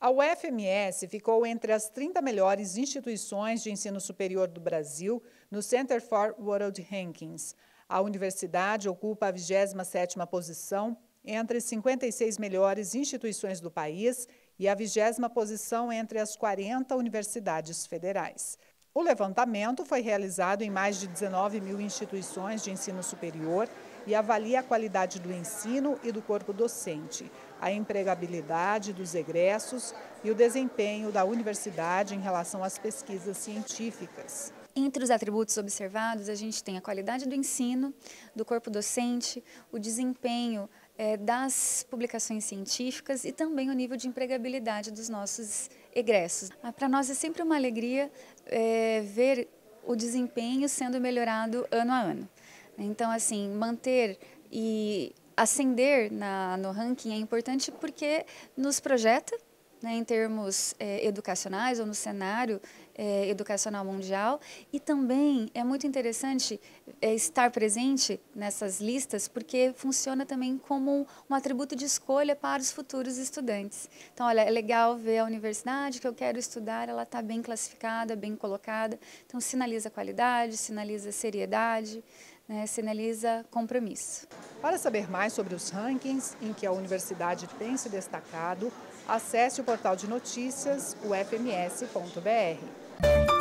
A UFMS ficou entre as 30 melhores instituições de ensino superior do Brasil no Center for World Rankings. A universidade ocupa a 27ª posição entre as 56 melhores instituições do país e a 20ª posição entre as 40 universidades federais. O levantamento foi realizado em mais de 19 mil instituições de ensino superior e avalia a qualidade do ensino e do corpo docente, a empregabilidade dos egressos e o desempenho da universidade em relação às pesquisas científicas. Entre os atributos observados, a gente tem a qualidade do ensino, do corpo docente, o desempenho das publicações científicas e também o nível de empregabilidade dos nossos egressos. Para nós é sempre uma alegria ver o desempenho sendo melhorado ano a ano. Então, assim, manter e ascender no ranking é importante porque nos projeta, né, em termos educacionais ou no cenário educacional mundial, e também é muito interessante estar presente nessas listas porque funciona também como um atributo de escolha para os futuros estudantes. Então, olha, é legal ver a universidade que eu quero estudar, ela está bem classificada, bem colocada, então sinaliza qualidade, sinaliza seriedade, né, sinaliza compromisso. Para saber mais sobre os rankings em que a universidade tem se destacado, acesse o portal de notícias ufms.br.